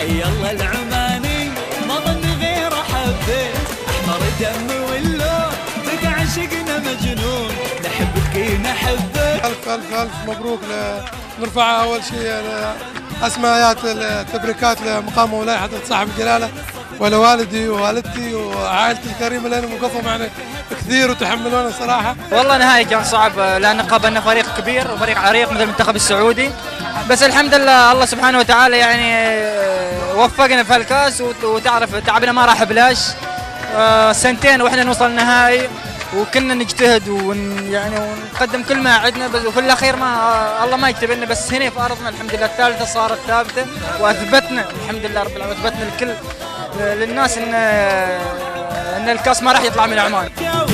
حي الله العماني ما ظن غير حبيت احمر دم واللون بقى عشقنا مجنون نحبك نحبك. الف الف الف مبروك. نرفع اول شيء اسماءات التبريكات لمقام مولاي حضرة صاحب الجلاله ولوالدي ووالدتي وعائلتي الكريمه اللي موقفهم يعني كثير وتحملونا صراحه. والله نهائي كان صعب لان قابلنا فريق كبير وفريق عريق مثل المنتخب السعودي، بس الحمد لله الله سبحانه وتعالى يعني وفقنا في هالكاس. وتعرف تعبنا ما راح بلاش، سنتين واحنا نوصل النهائي وكنا نجتهد يعني ونقدم كل ما عندنا، بس وفي الاخير ما الله ما يكتب لنا، بس هنا في ارضنا الحمد لله الثالثه صارت ثابته واثبتنا الحمد لله رب العالمين، اثبتنا الكل للناس ان الكاس ما راح يطلع من عمان.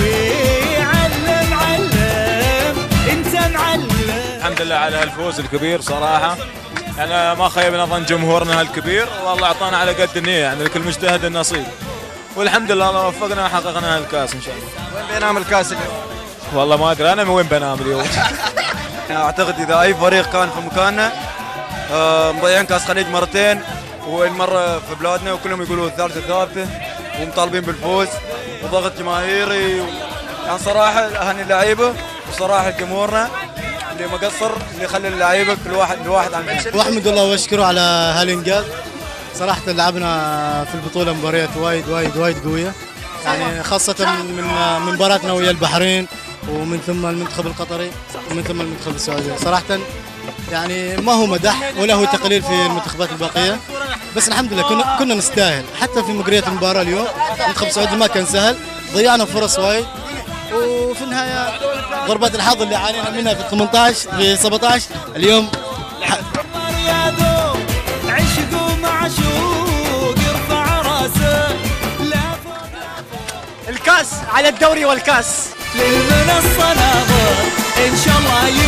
الحمد لله على الفوز الكبير صراحه، يعني ما خيبنا ظن جمهورنا الكبير، والله اعطانا على قد النيه، يعني لكل مجتهد النصيب، والحمد لله الله وفقنا وحققنا الكاس ان شاء الله. وين بينام الكاس اليوم؟ والله ما ادري انا من وين بنام اليوم. اعتقد اذا اي فريق كان في مكاننا مضيعين كاس خليج مرتين والمره في بلادنا وكلهم يقولوا الثالثه ثابته ومطالبين بالفوز وضغط جماهيري يعني صراحه اهني اللعيبه وصراحه جمهورنا اللي ما قصر اللي يخلي اللعيبه كل واحد عن نفسه. واحمد الله واشكره على هالانجاز. صراحه لعبنا في البطوله مباريات وايد قويه، يعني خاصه من مباراتنا ويا البحرين ومن ثم المنتخب القطري ومن ثم المنتخب السعودي. صراحه يعني ما هو مدح ولا هو تقليل في المنتخبات الباقيه، بس الحمد لله كنا نستاهل. حتى في مجريات المباراه اليوم المنتخب السعودي ما كان سهل، ضيعنا فرص وايد، وفي النهايه ضربات الحظ اللي عانينا منها في 18 في 17 اليوم الكاس على الدوري والكاس للمنصه ناظر ان شاء الله